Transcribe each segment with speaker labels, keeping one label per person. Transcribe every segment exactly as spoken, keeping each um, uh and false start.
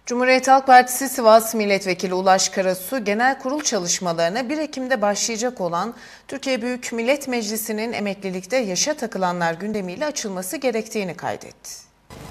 Speaker 1: Cumhuriyet Halk Partisi Sivas Milletvekili Ulaş Karasu, genel kurul çalışmalarına bir Ekim'de başlayacak olan Türkiye Büyük Millet Meclisi'nin emeklilikte yaşa takılanlar gündemiyle açılması gerektiğini kaydetti.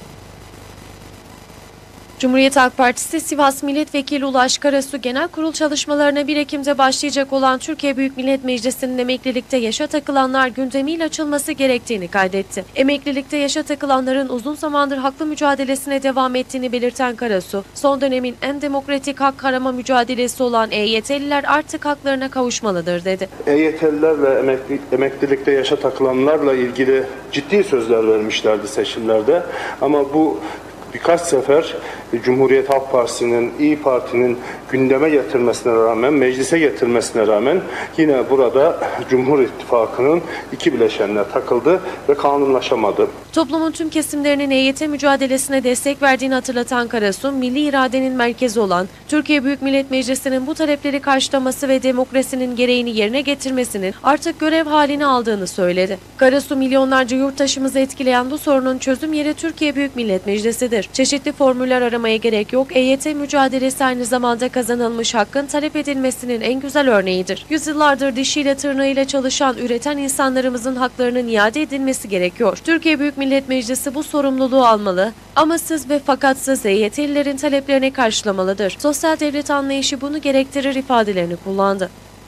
Speaker 2: Cumhuriyet Halk Partisi Sivas Milletvekili Ulaş Karasu, genel kurul çalışmalarına bir Ekim'de başlayacak olan Türkiye Büyük Millet Meclisi'nin emeklilikte yaşa takılanlar gündemiyle açılması gerektiğini kaydetti. Emeklilikte yaşa takılanların uzun zamandır haklı mücadelesine devam ettiğini belirten Karasu, son dönemin en demokratik hak arama mücadelesi olan E Y T'liler artık haklarına kavuşmalıdır dedi.
Speaker 3: E Y T'liler ve emekli, emeklilikte yaşa takılanlarla ilgili ciddi sözler vermişlerdi seçimlerde, ama bu birkaç sefer Cumhuriyet Halk Partisi'nin, İYİ Parti'nin gündeme getirmesine rağmen, meclise getirmesine rağmen yine burada Cumhur İttifakı'nın iki bileşenine takıldı ve kanunlaşamadı.
Speaker 2: Toplumun tüm kesimlerinin E Y T mücadelesine destek verdiğini hatırlatan Karasu, milli iradenin merkezi olan Türkiye Büyük Millet Meclisi'nin bu talepleri karşılaması ve demokrasinin gereğini yerine getirmesinin artık görev halini aldığını söyledi. Karasu, milyonlarca yurttaşımızı etkileyen bu sorunun çözüm yeri Türkiye Büyük Millet Meclisi'dir. Çeşitli formüller aramaya gerek yok. E Y T mücadelesi aynı zamanda kazanılmış hakkın talep edilmesinin en güzel örneğidir. Yüzyıllardır dişiyle tırnağıyla çalışan, üreten insanlarımızın haklarının iade edilmesi gerekiyor. Türkiye Büyük Millet Meclisi bu sorumluluğu almalı, amasız ve fakatsız E Y T'lilerin taleplerini karşılamalıdır. Sosyal devlet anlayışı bunu gerektirir ifadelerini kullandı.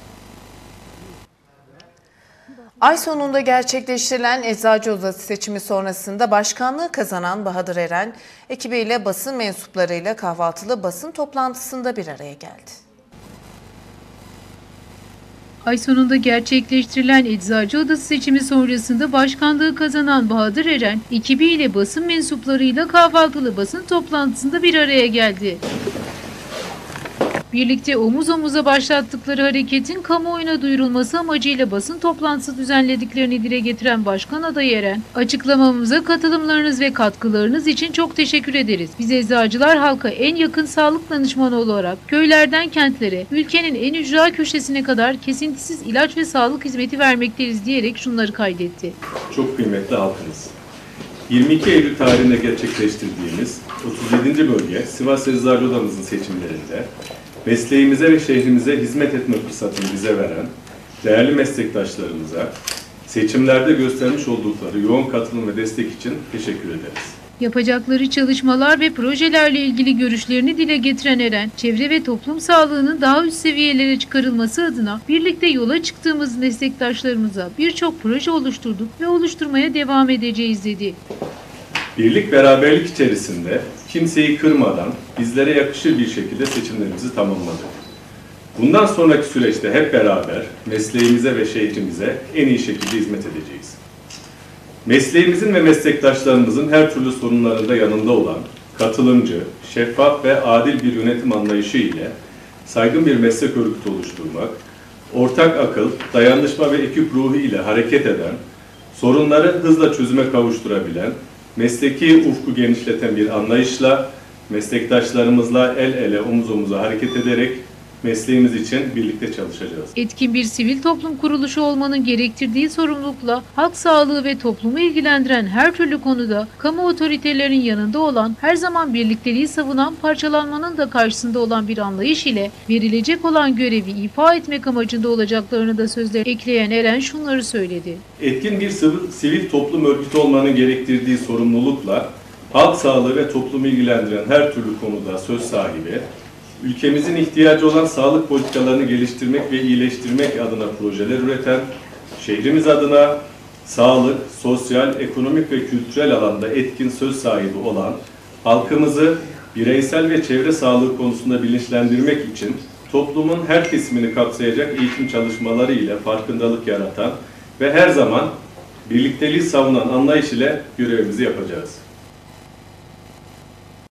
Speaker 1: Ay sonunda gerçekleştirilen Eczacı Odası seçimi sonrasında başkanlığı kazanan Bahadır Eren, ekibiyle basın mensuplarıyla kahvaltılı basın toplantısında bir araya geldi.
Speaker 4: Ay sonunda gerçekleştirilen Eczacı Odası seçimi sonrasında başkanlığı kazanan Bahadır Eren, ekibiyle basın mensuplarıyla kahvaltılı basın toplantısında bir araya geldi. Birlikte omuz omuza başlattıkları hareketin kamuoyuna duyurulması amacıyla basın toplantısı düzenlediklerini dile getiren Başkan adayı Eren, açıklamamıza katılımlarınız ve katkılarınız için çok teşekkür ederiz. Biz eczacılar halka en yakın sağlık danışmanı olarak köylerden kentlere, ülkenin en ücra köşesine kadar kesintisiz ilaç ve sağlık hizmeti vermekteyiz diyerek şunları kaydetti.
Speaker 5: Çok kıymetli halkımız. yirmi iki Eylül tarihinde gerçekleştirdiğimiz otuz yedinci bölge Sivas Eczacı Odamızın seçimlerinde mesleğimize ve şehrimize hizmet etme fırsatını bize veren değerli meslektaşlarımıza seçimlerde göstermiş oldukları yoğun katılım ve destek için teşekkür ederiz.
Speaker 4: Yapacakları çalışmalar ve projelerle ilgili görüşlerini dile getiren Eren, çevre ve toplum sağlığının daha üst seviyelere çıkarılması adına birlikte yola çıktığımız meslektaşlarımıza birçok proje oluşturduk ve oluşturmaya devam edeceğiz dedi.
Speaker 5: Birlik beraberlik içerisinde kimseyi kırmadan bizlere yakışır bir şekilde seçimlerimizi tamamladık. Bundan sonraki süreçte hep beraber mesleğimize ve şehrimize en iyi şekilde hizmet edeceğiz. Mesleğimizin ve meslektaşlarımızın her türlü sorunlarında yanında olan katılımcı, şeffaf ve adil bir yönetim anlayışı ile saygın bir meslek örgütü oluşturmak, ortak akıl, dayanışma ve ekip ruhu ile hareket eden, sorunları hızla çözüme kavuşturabilen, mesleki ufku genişleten bir anlayışla, meslektaşlarımızla el ele, omuz omuza hareket ederek mesleğimiz için birlikte çalışacağız.
Speaker 4: Etkin bir sivil toplum kuruluşu olmanın gerektirdiği sorumlulukla halk sağlığı ve toplumu ilgilendiren her türlü konuda kamu otoritelerinin yanında olan, her zaman birlikteliği savunan, parçalanmanın da karşısında olan bir anlayış ile verilecek olan görevi ifa etmek amacında olacaklarını da sözlerine ekleyen Eren şunları söyledi.
Speaker 5: Etkin bir sivil, sivil toplum örgütü olmanın gerektirdiği sorumlulukla halk sağlığı ve toplumu ilgilendiren her türlü konuda söz sahibi, ülkemizin ihtiyacı olan sağlık politikalarını geliştirmek ve iyileştirmek adına projeler üreten, şehrimiz adına sağlık, sosyal, ekonomik ve kültürel alanda etkin söz sahibi olan, halkımızı bireysel ve çevre sağlığı konusunda bilinçlendirmek için toplumun her kesimini kapsayacak eğitim çalışmaları ile farkındalık yaratan ve her zaman birlikteliği savunan anlayış ile görevimizi yapacağız.